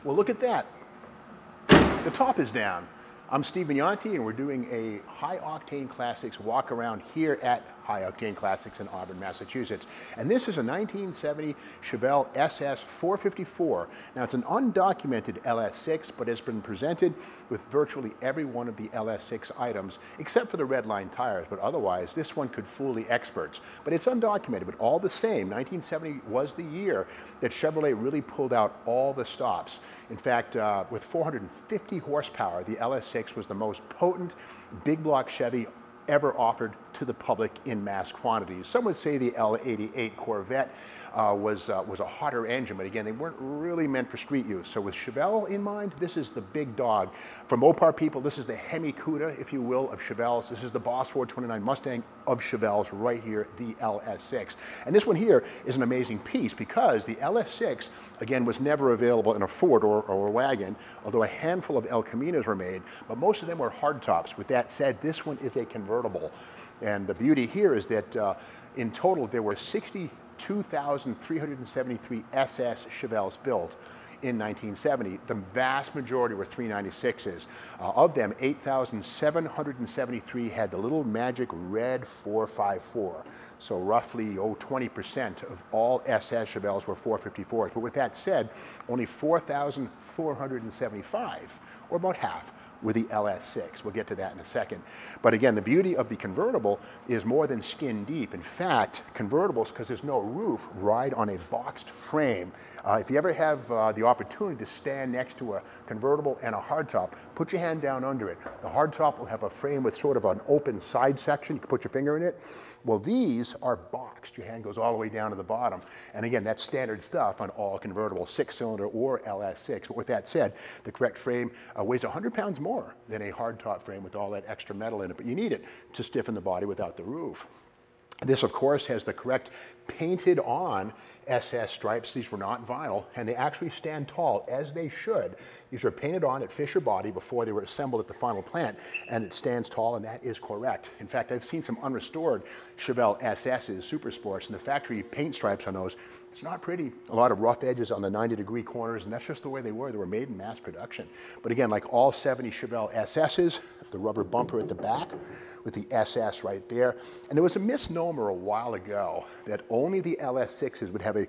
Well, look at that. The top is down. I'm Steve Magnante, and we're doing a high-octane classics walk around here at High-Octane Classics in Auburn, Massachusetts. And this is a 1970 Chevelle SS 454. Now, it's an undocumented LS6, but has been presented with virtually every one of the LS6 items, except for the red line tires. But otherwise, this one could fool the experts. But it's undocumented, but all the same, 1970 was the year that Chevrolet really pulled out all the stops. In fact, with 450 horsepower, the LS6 was the most potent big block Chevy ever offered to the public in mass quantities. Some would say the L88 Corvette was a hotter engine, but again, they weren't really meant for street use. So with Chevelle in mind, this is the big dog. For Mopar people, this is the Hemi Cuda, if you will, of Chevelles. This is the Boss 429 Mustang of Chevelles right here, the LS6. And this one here is an amazing piece because the LS6, again, was never available in a Ford or a wagon, although a handful of El Caminos were made, but most of them were hardtops. With that said, this one is a convertible. And the beauty here is that in total, there were 62,373 SS Chevelles built in 1970. The vast majority were 396s. Of them, 8,773 had the little magic red 454. So roughly, 20% of all SS Chevelles were 454s. But with that said, only 4,475, or about half, were the LS6. We'll get to that in a second. But again, the beauty of the convertible is more than skin deep. In fact, convertibles, because there's no roof, ride on a boxed frame. If you ever have the opportunity to stand next to a convertible and a hardtop, put your hand down under it. The hardtop will have a frame with sort of an open side section. You can put your finger in it. Well, these are boxed. Your hand goes all the way down to the bottom. And again, that's standard stuff on all convertibles, 6-cylinder or LS6. But with that said, the correct frame weighs 100 pounds more than a hardtop frame with all that extra metal in it. But you need it to stiffen the body without the roof. This, of course, has the correct painted on SS stripes. These were not vinyl, and they actually stand tall, as they should. These were painted on at Fisher Body before they were assembled at the final plant, and it stands tall, and that is correct. In fact, I've seen some unrestored Chevelle SS's Super Sports, and the factory paint stripes on those, it's not pretty. A lot of rough edges on the 90-degree corners, and that's just the way they were. They were made in mass production. But again, like all 70 Chevelle SS's, the rubber bumper at the back with the SS right there. And there was a misnomer a while ago that only the LS6s would have a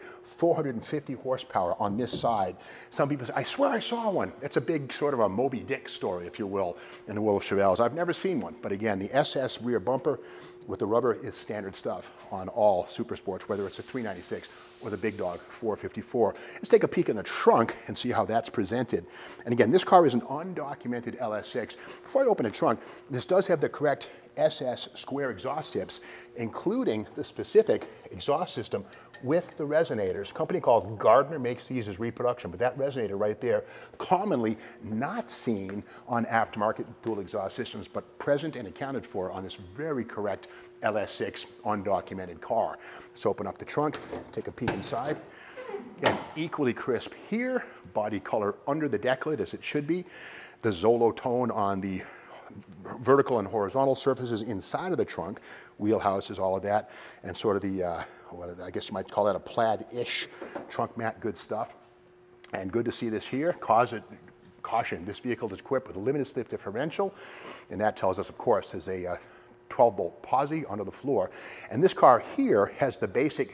450 horsepower on this side. Some people say, I swear I saw one. That's a big sort of a Moby Dick story, if you will, in the world of Chevelles. I've never seen one. But again, the SS rear bumper with the rubber is standard stuff on all Super Sports, whether it's a 396 or the big dog 454. Let's take a peek in the trunk and see how that's presented. And again, this car is an undocumented LS6. Before I open the trunk, this does have the correct SS square exhaust tips, including the specific exhaust system with the resonators. A company called Gardner makes these as reproduction, but that resonator right there, commonly not seen on aftermarket dual exhaust systems, but present and accounted for on this very correct LS6 undocumented car. Let's open up the trunk, take a peek inside. Again, equally crisp here, body color under the deck lid as it should be. The Zolo tone on the vertical and horizontal surfaces inside of the trunk, wheelhouses, all of that, and sort of the, I guess you might call that a plaid-ish trunk mat, good stuff. And good to see this here. Caution, this vehicle is equipped with a limited slip differential, and that tells us, of course, there's a 12-bolt posi under the floor. And this car here has the basic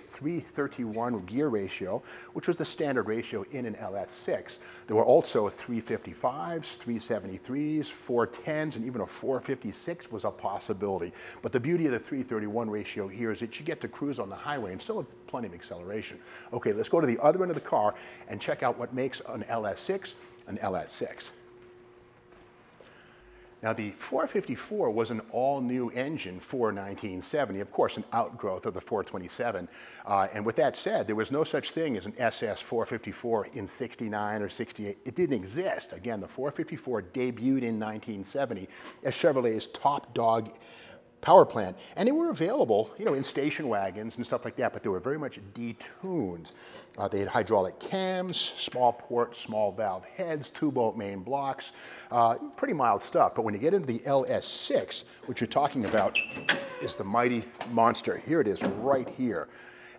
331 gear ratio, which was the standard ratio in an LS6. There were also 355s, 373s, 410s, and even a 456 was a possibility. But the beauty of the 331 ratio here is that you get to cruise on the highway and still have plenty of acceleration. Okay, let's go to the other end of the car and check out what makes an LS6 an LS6. Now, the 454 was an all-new engine for 1970, of course, an outgrowth of the 427. And with that said, there was no such thing as an SS 454 in 69 or 68. It didn't exist. Again, the 454 debuted in 1970 as Chevrolet's top dog power plant. And they were available, you know, in station wagons and stuff like that, but they were very much detuned. They had hydraulic cams, small port, small valve heads, 2-bolt main blocks, pretty mild stuff. But when you get into the LS6, what you're talking about is the mighty monster. Here it is right here.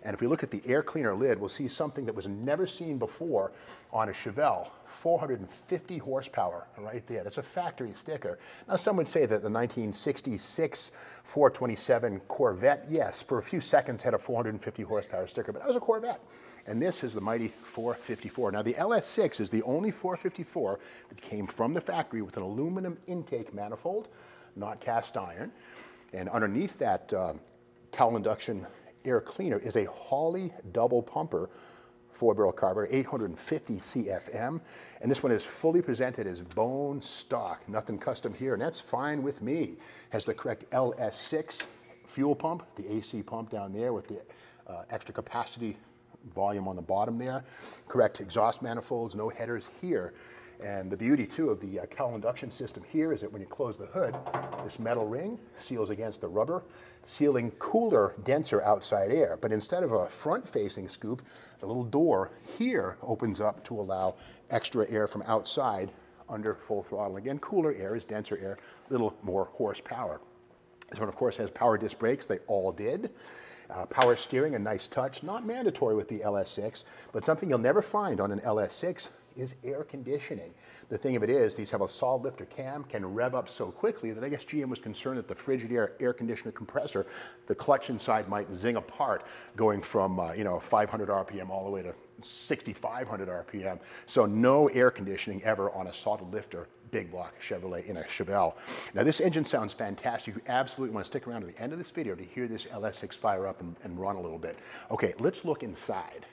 And if we look at the air cleaner lid, we'll see something that was never seen before on a Chevelle. 450 horsepower right there. That's a factory sticker. Now, some would say that the 1966 427 Corvette, yes, for a few seconds had a 450 horsepower sticker, but that was a Corvette. And this is the mighty 454. Now, the LS6 is the only 454 that came from the factory with an aluminum intake manifold, not cast iron. And underneath that cowl induction air cleaner is a Holley double pumper 4-barrel carburetor, 850 CFM, and this one is fully presented as bone stock, nothing custom here, and that's fine with me. Has the correct LS6 fuel pump, the AC pump down there with the extra capacity volume on the bottom there, correct exhaust manifolds, no headers here. And the beauty, too, of the cowl induction system here is that when you close the hood, this metal ring seals against the rubber, sealing cooler, denser outside air. But instead of a front-facing scoop, the little door here opens up to allow extra air from outside under full throttle. Again, cooler air is denser air, little more horsepower. This one, of course, has power disc brakes. They all did. Power steering, a nice touch. Not mandatory with the LS6, but something you'll never find on an LS6 is air conditioning. The thing of it is, these have a solid lifter cam, can rev up so quickly that I guess GM was concerned that the Frigidaire air conditioner compressor, the clutch inside might zing apart, going from 500 RPM all the way to 6,500 RPM. So no air conditioning ever on a solid lifter big block Chevrolet in a Chevelle. Now, this engine sounds fantastic. You absolutely want to stick around to the end of this video to hear this LS6 fire up and run a little bit. Okay, let's look inside.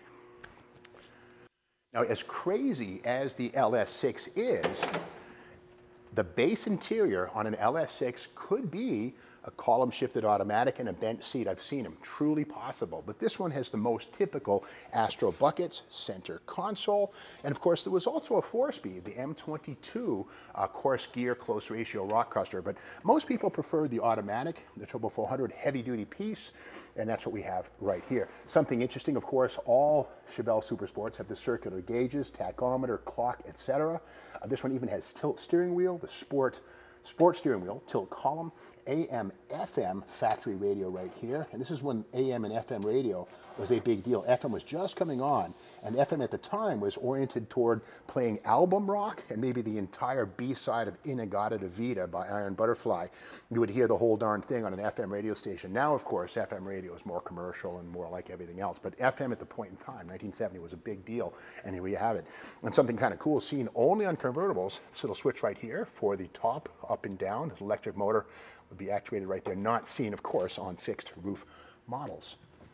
Now, as crazy as the LS6 is, the base interior on an LS6 could be a column shifted automatic and a bench seat. I've seen them, truly possible. But this one has the most typical Astro buckets, center console, and of course there was also a 4-speed, the M22 coarse gear close ratio rock coaster. But most people prefer the automatic, the Turbo 400 heavy duty piece, and that's what we have right here. Something interesting, of course, all Chevelle Super Sports have the circular gauges, tachometer, clock, etc. This one even has tilt steering wheel, the sport steering wheel, tilt column, AM, FM factory radio right here. And this is when AM and FM radio was a big deal. FM was just coming on, and FM at the time was oriented toward playing album rock and maybe the entire B-side of In-A-Gadda-Da-Vida by Iron Butterfly. You would hear the whole darn thing on an FM radio station. Now, of course, FM radio is more commercial and more like everything else. But FM at the point in time, 1970, was a big deal. And here we have it. And something kind of cool, seen only on convertibles. This little switch right here for the top, up and down. The electric motor would be actuated right there. Not seen, of course, on fixed roof models.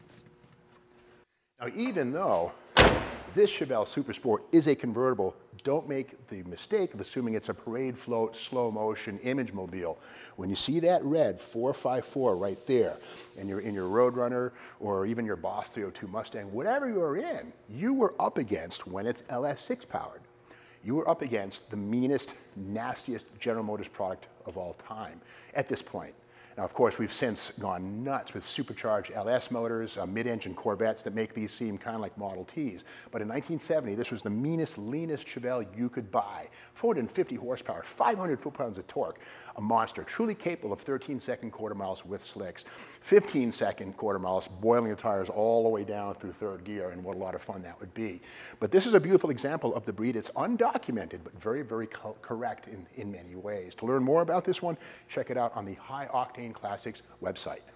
Now, even though this Chevelle Super Sport is a convertible, don't make the mistake of assuming it's a parade float, slow motion image mobile. When you see that red 454 right there, and you're in your Roadrunner or even your Boss 302 Mustang, whatever you're in, you were up against, when it's LS6 powered, you were up against the meanest, nastiest General Motors product of all time at this point. Now, of course, we've since gone nuts with supercharged LS motors, mid-engine Corvettes that make these seem kind of like Model Ts. But in 1970, this was the meanest, leanest Chevelle you could buy. 450 horsepower, 500 foot-pounds of torque, a monster, truly capable of 13-second quarter miles with slicks, 15-second quarter miles, boiling the tires all the way down through third gear, and what a lot of fun that would be. But this is a beautiful example of the breed. It's undocumented, but very, very correct in many ways. To learn more about this one, check it out on the High-Octane Classics website.